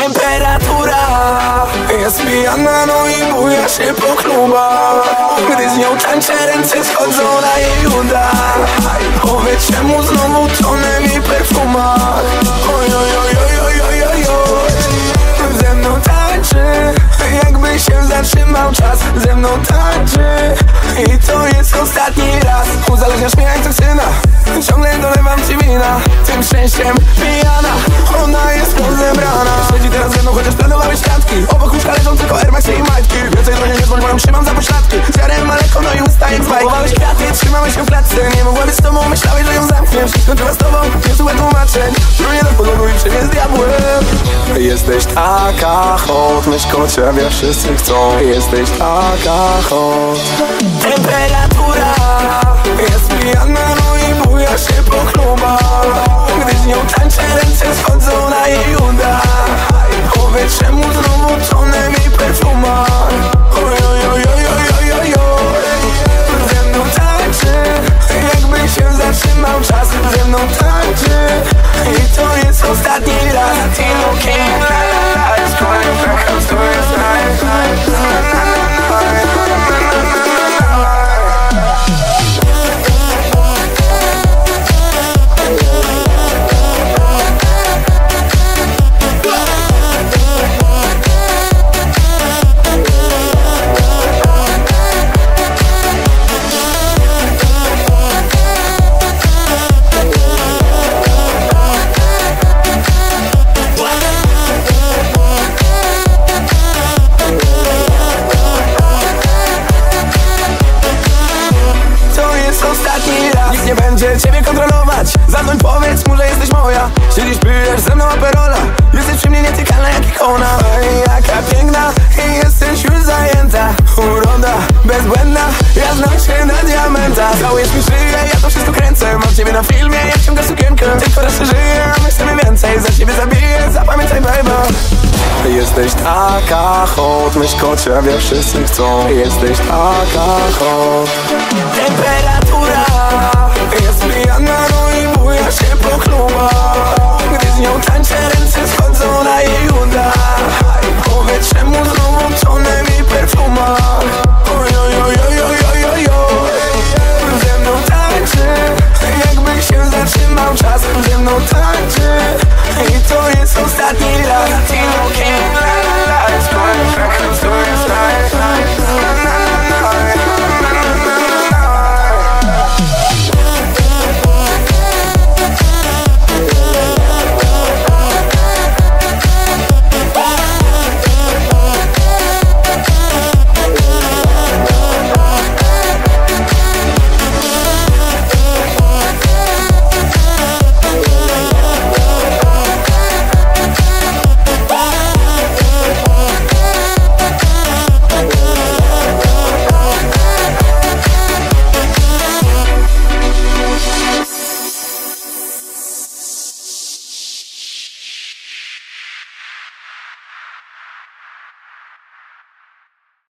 Temperatura jest pijana, no i buja się po klubach. Gdy z nią tańczę, ręce schodzą na jej udach. Powiedz czemu znowu tonę mi perfumach. Oj, oj, oj, oj, oj, oj, oj. Ze mną tańczy, jakby się zatrzymał czas. Ze mną tańczy i to jest ostatni raz. Uzależniasz mnie jak toksyna, ciągle dolewam ci wina. Tym szczęściem pijana, ona jest rozebrana. Siedzi teraz ze mną, chociaż planowałeś klatki. Obok łóżka leżą tylko Air Maxy i majtki. Więcej do mnie nie dzwoń, bo ją trzymam za pośladki. Zjarem maleko, no i usta jak z bajki. Kupowałeś kwiaty, trzymałeś się w klatce. Nie mogła być z tobą, myślałeś, że ją zamkniesz. Skończyła z tobą, niezłe tłumaczeń. Runie do podłogu i przywie z diabłem. Jesteś taka hot, myszko ciebie wszyscy chcą. Jesteś taka hot. Temperatura jest pijana, no i buja się po klubach. Gdy z nią tańczę, ręce schodzą na jej udach. Powiedz czemu znowu tonę mi perfumach. Oj, oj, oj, oj, oj, oj, oj. Ze mną tańczy, jakby się zatrzymał czas. Ze mną tańczy i to jest ostatni raz. Nikt nie będzie ciebie kontrolować. Zadzwoń, powiedz mu, że jesteś moja. Siedzisz, pijesz ze mną aperola. Jesteś przy mnie nietykalna jak ikona. Ej, jaka piękna i jesteś już zajęta. Uroda bezbłędna, ja znam cię na diamenta. Całujesz mi szyję, ja to wszystko kręcę. Mam ciebie na filmie, jak ciągasz sukienkę. Tylko raz się żyje, a my chcemy więcej. Za ciebie zabiję, zapamiętaj baby. Jesteś taka hot, myszko ciebie wszyscy chcą. Jesteś taka hot. Temperatura jest pijana, no i buja się po klubach.